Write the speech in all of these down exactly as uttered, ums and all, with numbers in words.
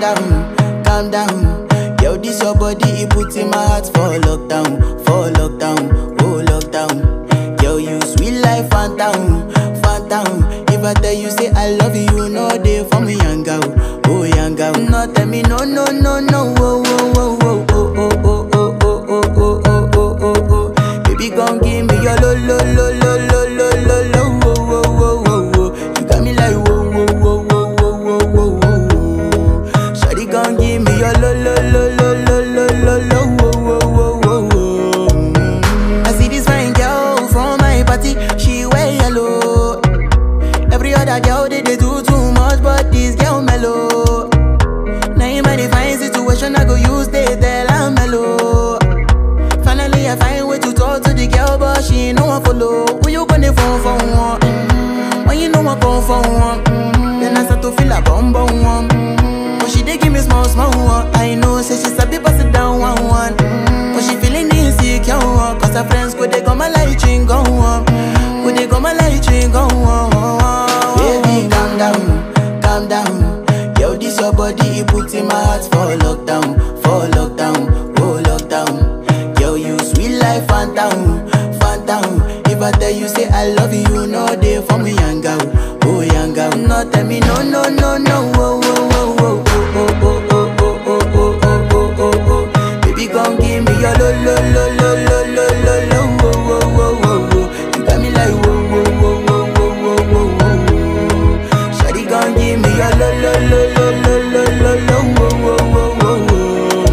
down, calm down. Yo, this your body, it puts in my heart for lockdown, for lockdown, oh lockdown. Yo, you sweet life, phantom, phantom. If I tell you say I love you, you know they for me, young girl, oh young girl. No tell me no, no, no, no, oh, oh, oh, oh, oh, oh, oh, oh, oh, oh, oh, oh, oh, oh. Baby, gon' give me your lo, lo, lo, lo, lo, lo, lo, lo, oh, oh, oh, oh, oh. You got me like whoa, whoa, whoa, whoa, whoa, whoa, whoa, whoa. Shawty gon' give me your lo, lo, lo, lo, lo, lo, lo, lo, oh, oh, oh, oh, oh. I see this fine girl from my party, she wear yellow. Every other girl they, they do too much, but this girl mellow. Now in my divine situation, I go use they tell I'm mellow. Finally I find way to talk to the girl, but she ain't no one follow. Who you gonna phone for one? Mm-hmm. When you know I come for one, mm-hmm. Then I start to feel a bum bum one. Mm-hmm. But she dey give me small small one. I know say she sabi pass it down one one. Mm-hmm. But she feeling insecure one, cause her friends go they go my light ring go on. Go they go my light ring go on. Baby calm down, calm down. Yo, this your body, it puts in my heart for lockdown, for lockdown, oh lockdown. Yo, you sweet life, phantom, phantom. If I tell you say I love you, you know they for me, young girl, oh young girl. No tell me no, no, no, no, oh, oh, oh, oh, oh, oh, oh, oh, oh, oh, oh, oh, oh, oh. Baby, gon' give me your lo, lo, lo, lo, lo, lo, lo, lo, oh, oh, oh, oh, oh. You got me like whoa, whoa, whoa, whoa, whoa, whoa, whoa, whoa. Shawty gon' give me your lo, lo, lo, lo, lo, lo, lo, lo, oh, oh, oh, oh, oh.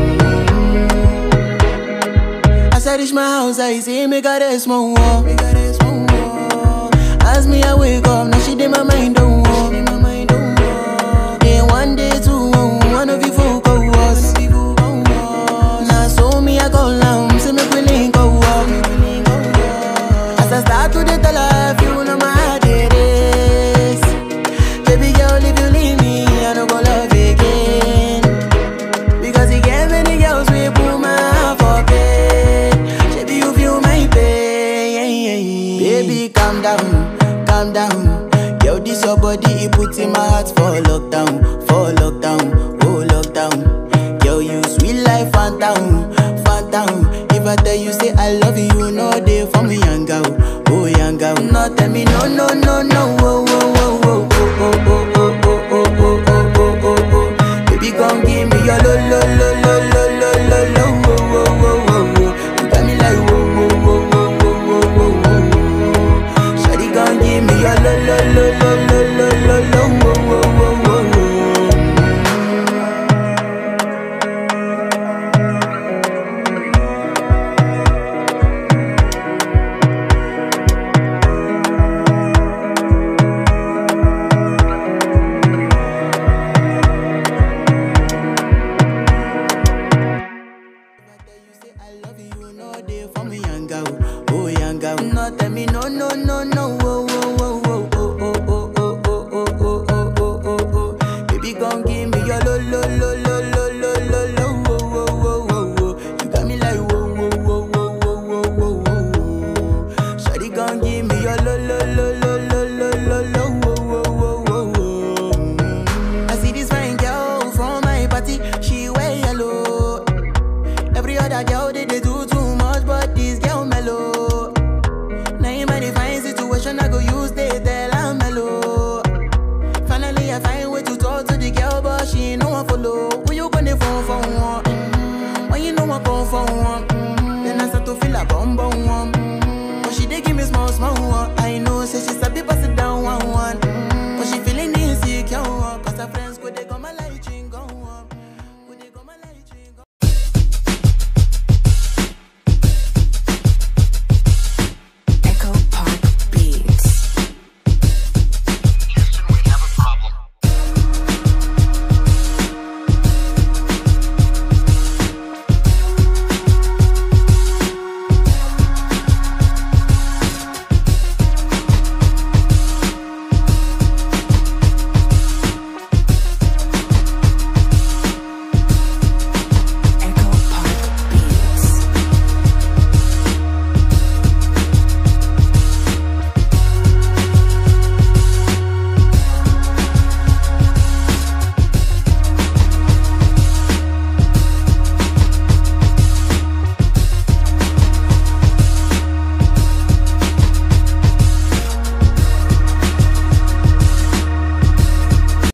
As I reach my house, I see me got a small wall. As me, I wake up, now she did my mind don't walk. Then one day, two, one of you folk go was. Now so me, I go down, see me willing go up. As I start to the tell her, you know my heart it is. Baby girl, if you leave me, I don't go love again. Because you get many girls, we put my heart for bed. Baby, you feel my pain. Baby, calm down, calm down. Yo, this your body, it puts in my heart for lockdown, for lockdown, oh lockdown. Yo, you sweet life, phantom, phantom. If I tell you say I love you, you know they for me, young girl, oh young girl. No tell me no, no, no, no, oh, oh, oh, oh, oh, oh, oh, oh, oh, oh, oh, oh, oh, oh. Baby, gon' give me your lo, lo, lo, lo, lo, lo, lo, lo, oh, oh, oh, oh, oh. You got me like whoa, whoa, whoa, whoa, whoa, whoa, whoa, whoa. Shawty gon' give me your lo, lo, lo, lo, lo, lo, lo, lo, oh, oh, oh, oh, oh. I love you, you know they for me, young girl, oh young girl. No tell me no, no, no, no, oh, oh, oh, oh, oh, oh, oh, oh, oh, oh, oh, oh, oh, oh. Baby, gon' give